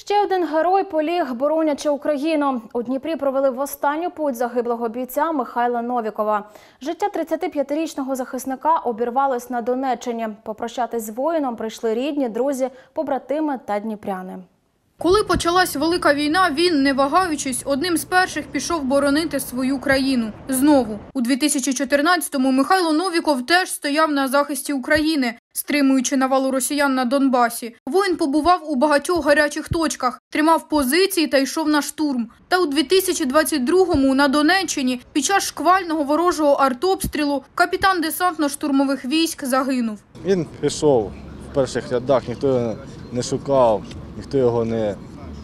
Ще один герой поліг, боронячи Україну. У Дніпрі провели в останню путь загиблого бійця Михайла Новікова. Життя 35-річного захисника обірвалось на Донеччині. Попрощатись з воїном прийшли рідні, друзі, побратими та дніпряни. Коли почалась Велика війна, він, не вагаючись, одним з перших пішов боронити свою країну. Знову. У 2014-му Михайло Новіков теж стояв на захисті України, стримуючи навалу росіян на Донбасі. Воїн побував у багатьох гарячих точках, тримав позиції та йшов на штурм. Та у 2022-му на Донеччині під час шквального ворожого артобстрілу капітан десантно-штурмових військ загинув. Він пішов в перших рядах, ніхто його не шукав. Ніхто його не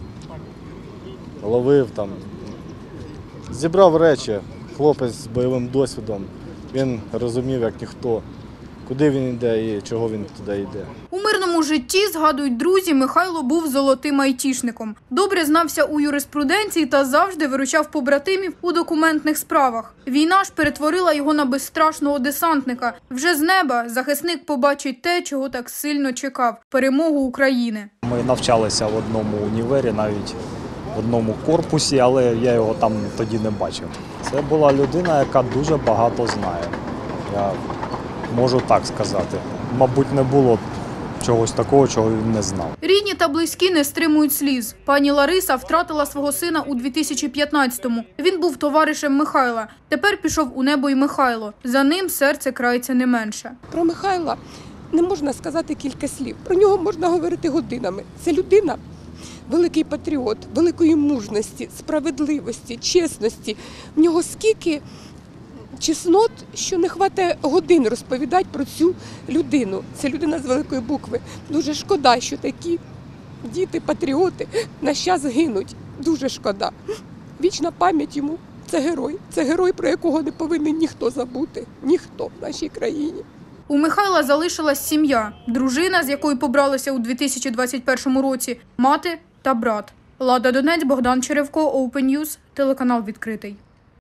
ловив там. Зібрав речі, хлопець з бойовим досвідом. Він розумів, як ніхто, куди він йде і чого він туди йде. У мирному житті, згадують друзі, Михайло був золотим айтішником. Добре знався у юриспруденції та завжди виручав побратимів у документних справах. Війна ж перетворила його на безстрашного десантника. Вже з неба захисник побачить те, чого так сильно чекав – перемогу України. Ми навчалися в одному універі, навіть в одному корпусі, але я його там тоді не бачив. Це була людина, яка дуже багато знає. Я можу так сказати. Мабуть, не було чогось такого, чого він не знав. Рідні та близькі не стримують сліз. Пані Лариса втратила свого сина у 2015-му. Він був товаришем Михайла. Тепер пішов у небо й Михайло. За ним серце крається не менше. Про Михайла не можна сказати кілька слів. Про нього можна говорити годинами. Це людина, великий патріот, великої мужності, справедливості, чесності. В нього скільки чеснот, що не хватає годин розповідати про цю людину. Це людина з великої букви. Дуже шкода, що такі діти, патріоти на час гинуть. Дуже шкода. Вічна пам'ять йому. Це герой. Це герой, про якого не повинен ніхто забути. Ніхто в нашій країні. У Михайла залишилась сім'я. Дружина, з якою побралися у 2021 році, мати та брат. Лада Донець, Богдан Черевко, Open News, телеканал «Відкритий».